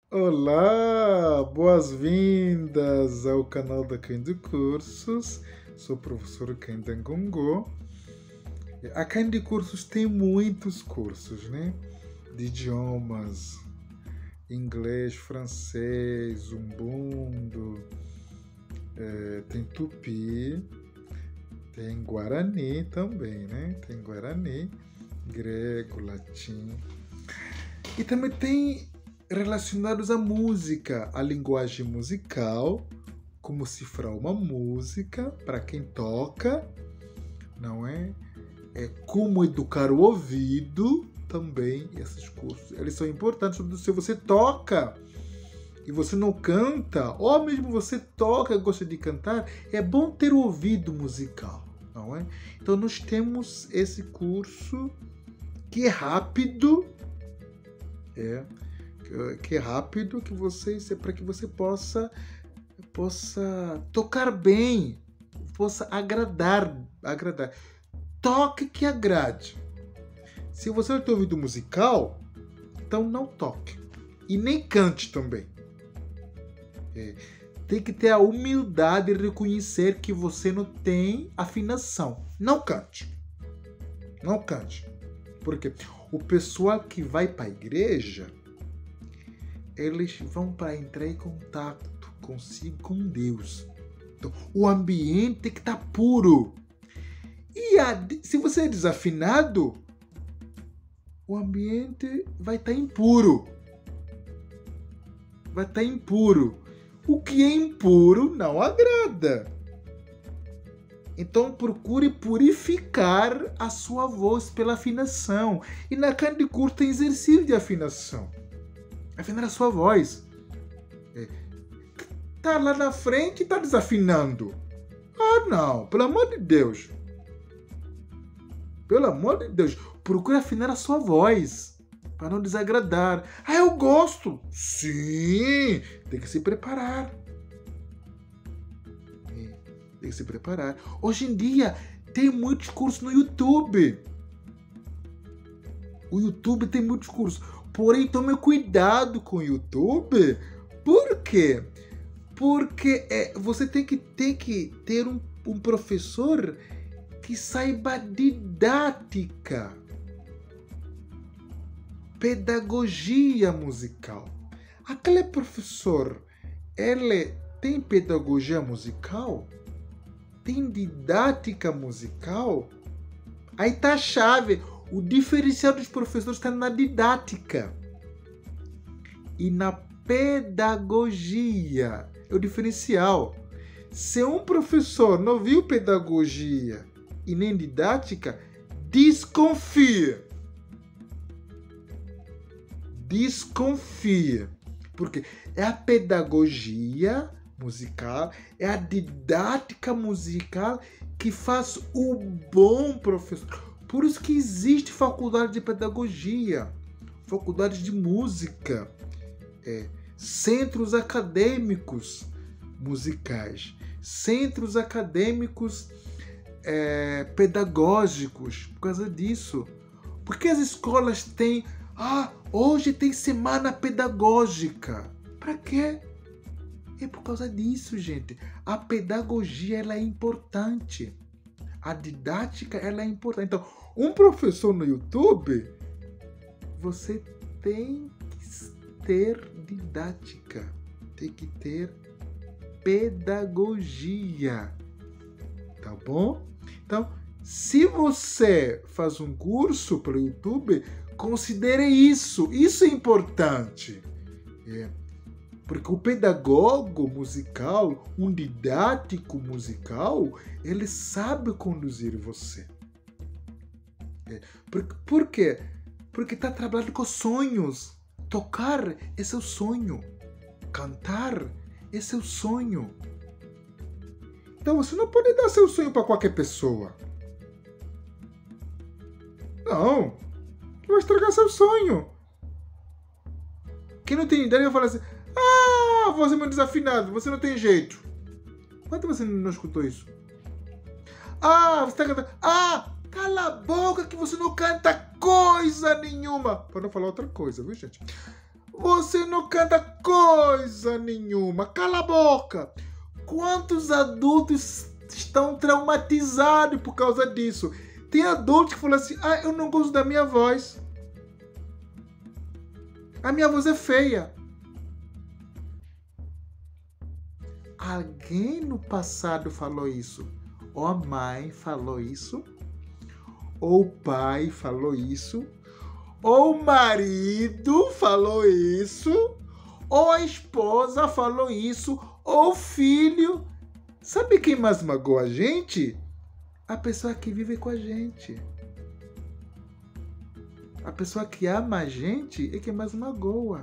Olá, boas-vindas ao canal da Candy Cursos. Sou o professor Candy Ngongo. A Candy Cursos tem muitos cursos, né? De idiomas, inglês, francês, umbundo, tem tupi, tem guarani também, né? Tem guarani, grego, latim. E também tem relacionados à música, a linguagem musical, como cifrar uma música para quem toca, não é? Como educar o ouvido também, esses cursos. Eles são importantes, se você toca e você não canta, ou mesmo você toca e gosta de cantar, é bom ter o ouvido musical, não é? Então nós temos esse curso que é rápido, que é rápido, para que você possa tocar bem, possa agradar. Toque que agrade. Se você não tem ouvido musical, então não toque. E nem cante também. Tem que ter a humildade de reconhecer que você não tem afinação. Não cante. Não cante. Porque o pessoal que vai para a igreja, eles vão para entrar em contato consigo, com Deus. Então, o ambiente tem que estar puro. E se você é desafinado, o ambiente vai estar impuro. Vai estar impuro. O que é impuro não agrada. Então procure purificar a sua voz pela afinação. E na Candy Curso tem exercício de afinação. Afinar a sua voz. Tá lá na frente e tá desafinando. Ah, não. Pelo amor de Deus. Pelo amor de Deus. Procure afinar a sua voz. Para não desagradar. Ah, eu gosto. Sim. Tem que se preparar. Tem que se preparar. Hoje em dia tem muitos cursos no YouTube. O YouTube tem muitos cursos. Porém, tome cuidado com o YouTube. Por quê? Porque você tem que ter um professor que saiba didática, pedagogia musical. Aquele professor, ele tem pedagogia musical? Tem didática musical? Aí tá a chave. O diferencial dos professores está na didática e na pedagogia. É o diferencial. Se um professor não viu pedagogia e nem didática, desconfia. Desconfia. Porque é a pedagogia musical, é a didática musical que faz o bom professor. Por isso que existe faculdade de pedagogia, faculdade de música, centros acadêmicos musicais, centros acadêmicos pedagógicos, por causa disso. Porque as escolas têm, hoje tem semana pedagógica. Para quê? É por causa disso, gente. A pedagogia ela é importante. A didática ela é importante. Então, um professor no YouTube, você tem que ter didática, tem que ter pedagogia, tá bom? Então, se você faz um curso pelo YouTube, considere isso. Isso é importante. Porque o pedagogo musical, um didático musical, ele sabe conduzir você. Por quê? Porque está trabalhando com sonhos. Tocar é seu sonho. Cantar é seu sonho. Então você não pode dar seu sonho para qualquer pessoa. Não. Que vai estragar seu sonho. Quem não tem ideia vai falar assim: você é muito desafinado, você não tem jeito. Quanto você não escutou isso? Você está cantando. Cala a boca que você não canta coisa nenhuma. Para não falar outra coisa, viu, gente? Você não canta coisa nenhuma. Cala a boca. Quantos adultos estão traumatizados por causa disso? Tem adultos que falam assim, eu não gosto da minha voz. A minha voz é feia. Alguém no passado falou isso. Ou a mãe falou isso. Ou o pai falou isso. Ou o marido falou isso. Ou a esposa falou isso. Ou o filho. Sabe quem mais magoa a gente? A pessoa que vive com a gente. A pessoa que ama a gente é quem mais magoa.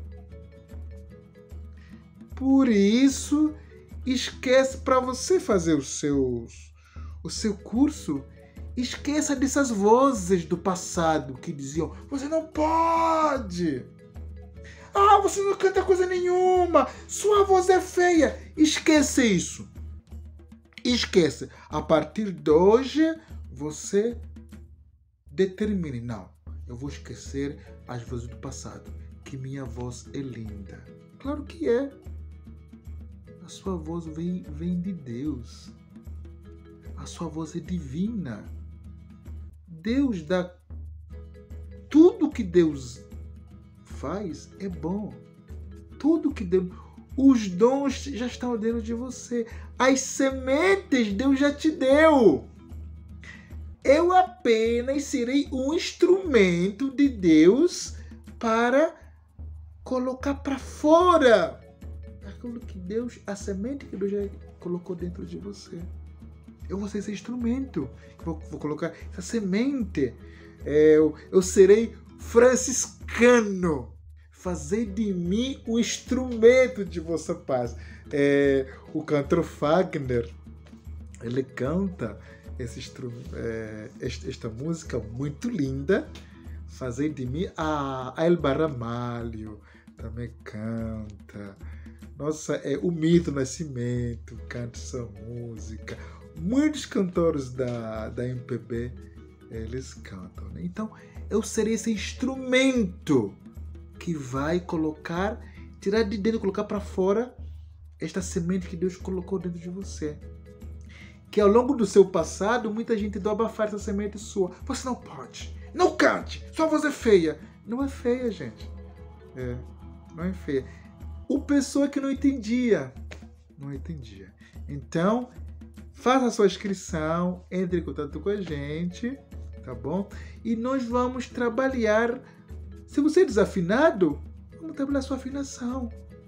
Por isso, esquece, para você fazer o seu curso, esqueça dessas vozes do passado que diziam, você não pode. Você não canta coisa nenhuma. Sua voz é feia. Esquece isso. Esquece. A partir de hoje, você determine. Não, eu vou esquecer as vozes do passado. Que minha voz é linda. Claro que é. A sua voz vem de Deus. A sua voz é divina. Deus dá... Tudo que Deus faz é bom. Tudo que Deus... Os dons já estão dentro de você. As sementes Deus já te deu. Eu apenas serei um instrumento de Deus para colocar para fora aquilo que Deus, a semente que Deus já colocou dentro de você. Eu vou ser esse instrumento. Vou colocar essa semente. Eu serei franciscano. Fazer de mim um instrumento de vossa paz. O cantor Fagner, ele canta esta música muito linda. Fazer de mim. A Elba Ramalho também canta. Nossa, o Mito Nascimento canta essa música. Muitos cantores da MPB, eles cantam, né? Então, eu serei esse instrumento que vai tirar de dentro e colocar para fora esta semente que Deus colocou dentro de você. Que ao longo do seu passado, muita gente tentou abafar essa semente sua. Você não pode. Não cante. Sua voz é feia. Não é feia, gente. Não é feia. O pessoa que não entendia. Não entendia. Então, faça a sua inscrição. Entre em contato com a gente. Tá bom? E nós vamos trabalhar. Se você é desafinado, vamos trabalhar a sua afinação.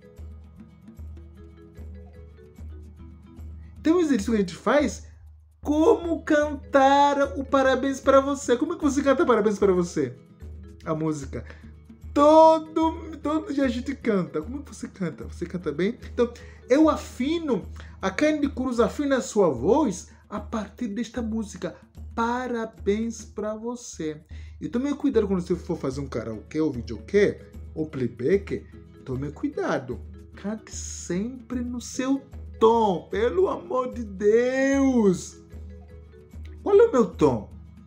Tem um exercício que a gente faz. Como cantar o parabéns para você. Como é que você canta parabéns para você? A música. Todo dia a gente canta. Como é que você canta? Você canta bem? Então, eu afino. A Candy Cruz afina a sua voz a partir desta música. Parabéns para você. E tome cuidado quando você for fazer um karaokê ou videokê ou playback. Tome cuidado. Cante sempre no seu tom. Pelo amor de Deus. Qual é o meu tom?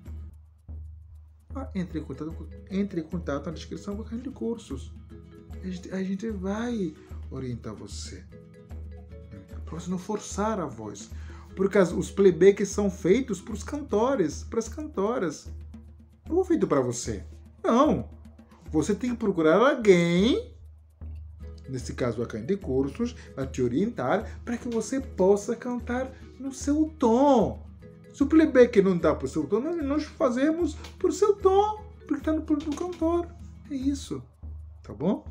Entre em contato na descrição com a Candy Cursos. A gente vai orientar você. Para você não forçar a voz. Porque os playbacks são feitos para os cantores, para as cantoras. Não foi feito para você. Não. Você tem que procurar alguém, nesse caso a Candy Cursos, para te orientar para que você possa cantar no seu tom. Se o playback não dá para o seu tom, nós fazemos por seu tom, porque está no cantor. É isso. Tá bom?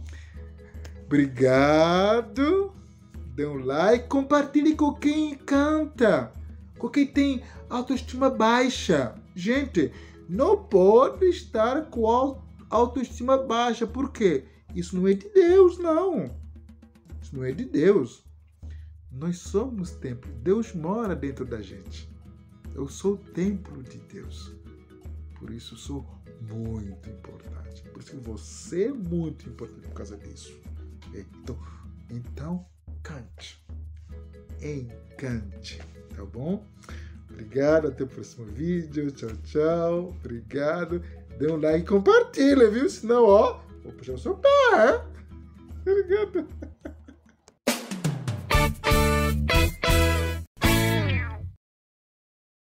Obrigado. Dê um like. Compartilhe com quem canta. Com quem tem autoestima baixa. Gente, não pode estar com autoestima baixa. Por quê? Isso não é de Deus, não. Isso não é de Deus. Nós somos templo. Deus mora dentro da gente. Eu sou o templo de Deus. Por isso eu sou muito importante. Por isso que você é muito importante por causa disso. Então cante. Encante. Tá bom? Obrigado. Até o próximo vídeo. Tchau, tchau. Obrigado. Dê um like e compartilha, viu? Senão, vou puxar o seu pé. Obrigado.